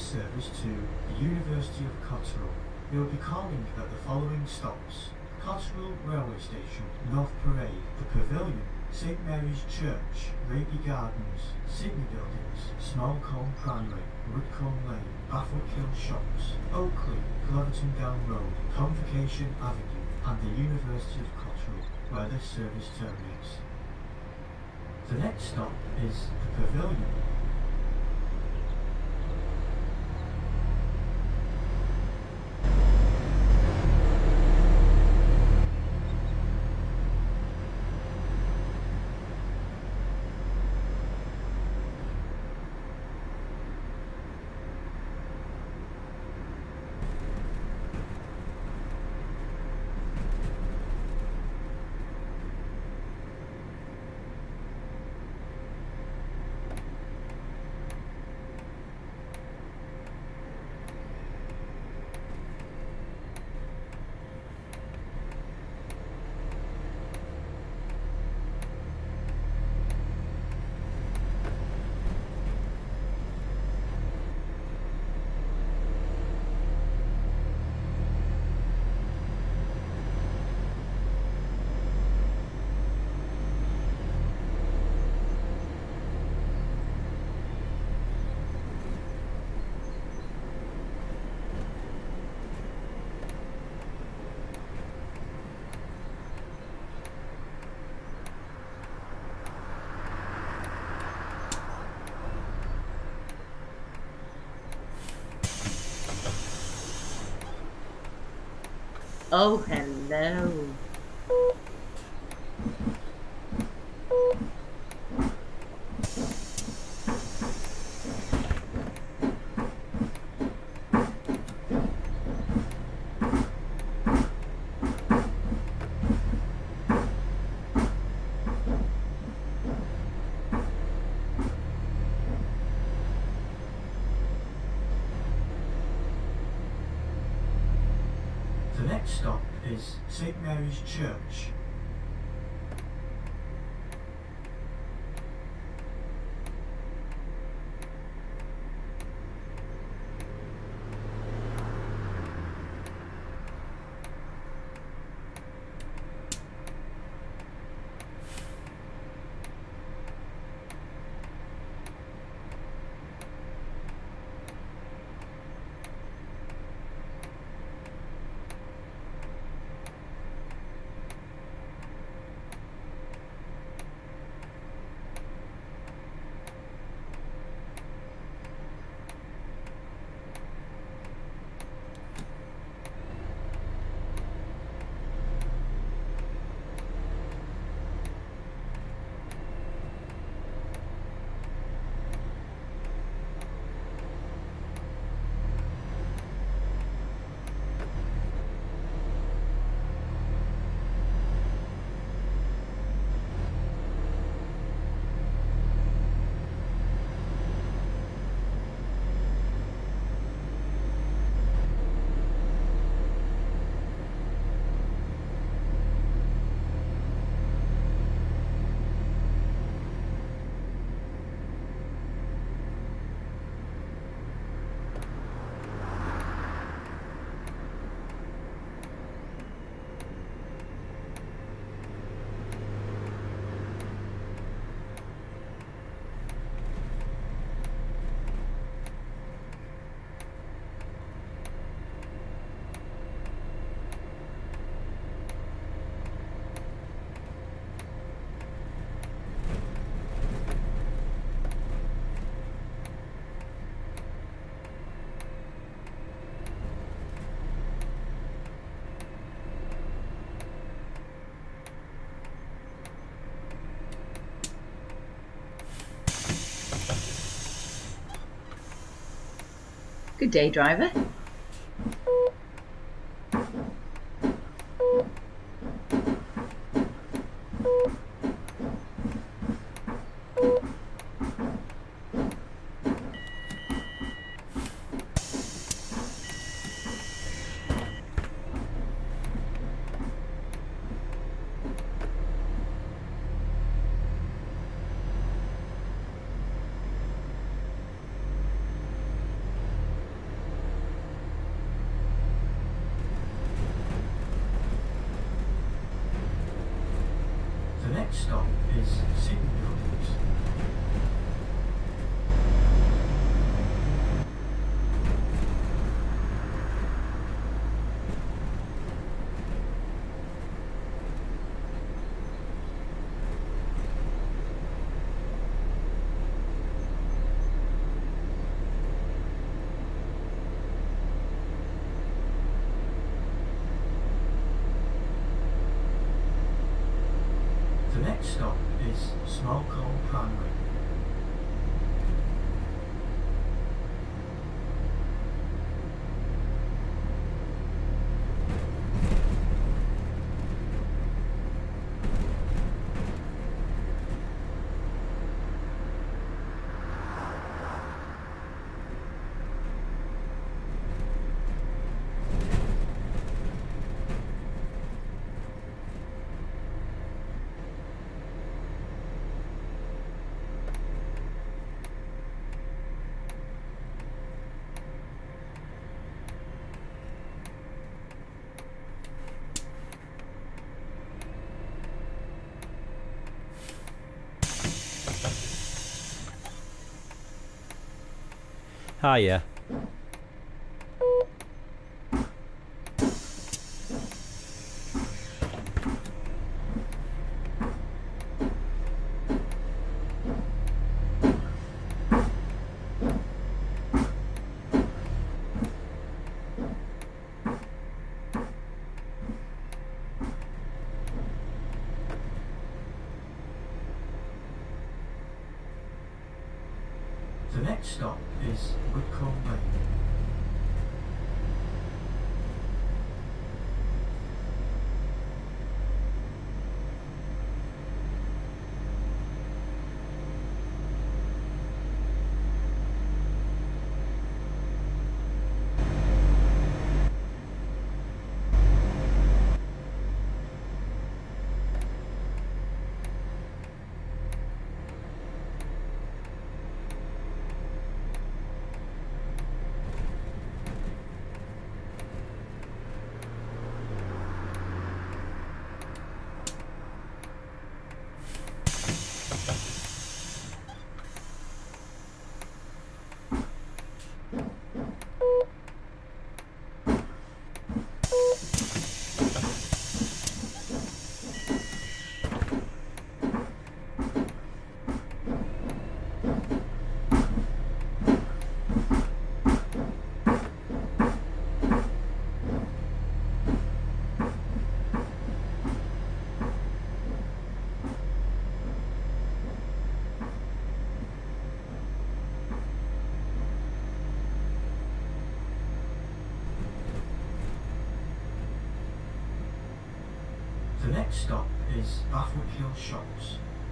service to the University of Cotterill. You will be calling at the following stops: Cotterill Railway Station, North Parade, the Pavilion, St Mary's Church, Raby Gardens, Sydney Buildings, Smallcombe Primary, Woodcombe Lane, Bathwick Hill Shops, Oakley, Cleverton Down Road, Convocation Avenue, and the University of Cotterill, where this service terminates. The next stop is the Pavilion. Oh, hello. The next stop is St Mary's Church. Good day, driver. Malcolm Primary. Hiya. The next stop is Whitcomb Lane. The next stop is Bafford Hill Shops.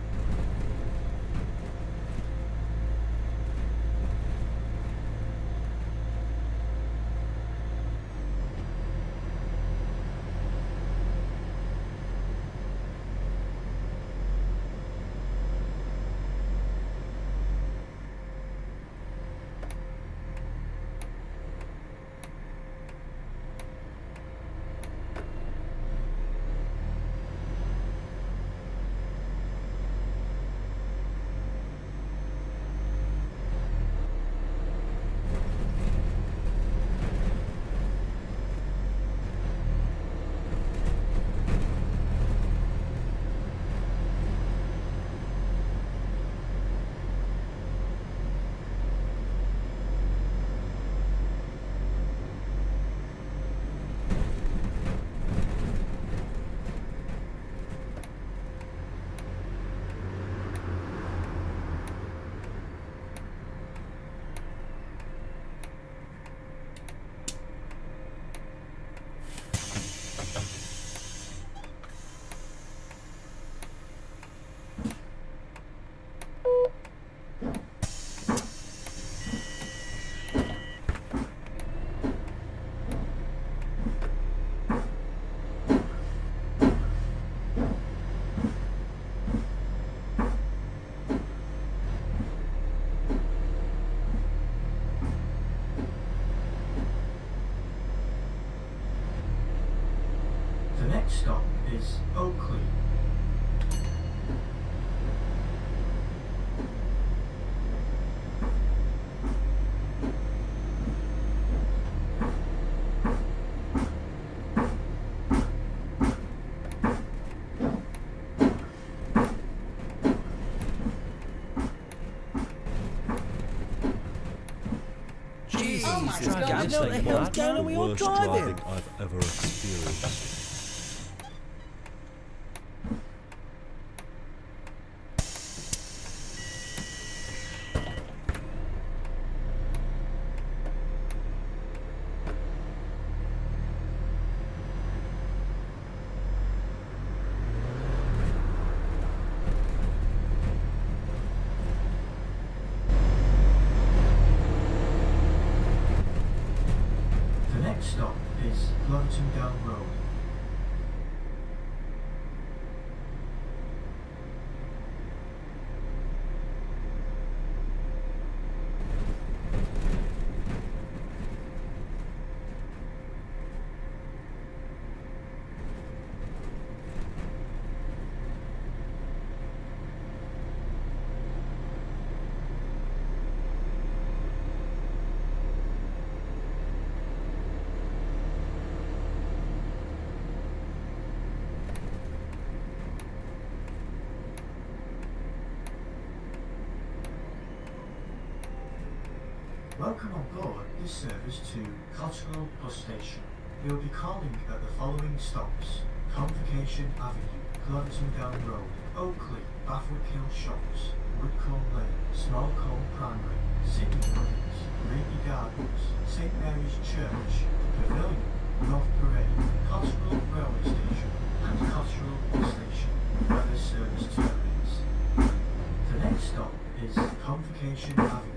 The next stop is Oakley. Oh my God, I know what the hell's going on with your driving. I've ever experienced. next stop is Cloverton Down Road. Welcome on board this service to Cotterill Bus Station. We will be calling at the following stops: Convocation Avenue, Cloverton Down Road, Oakley, Bathwick Hill Shops, Woodcombe Lane, Smallcombe Primary, Sydney Buildings, Raby Gardens, St Mary's Church, the Pavilion, North Parade, Cotterill Railway Station, and Cotterill Bus Station, where this service terminates. The next stop is Convocation Avenue.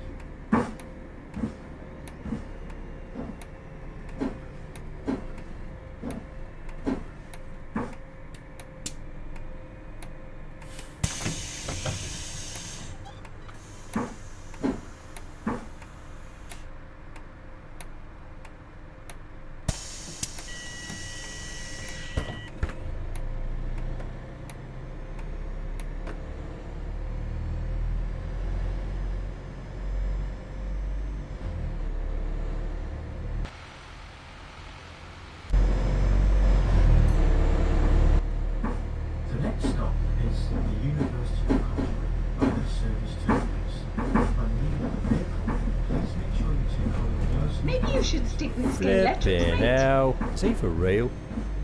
Maybe you should stick with Skeleton. Flipping hell. Is he for real?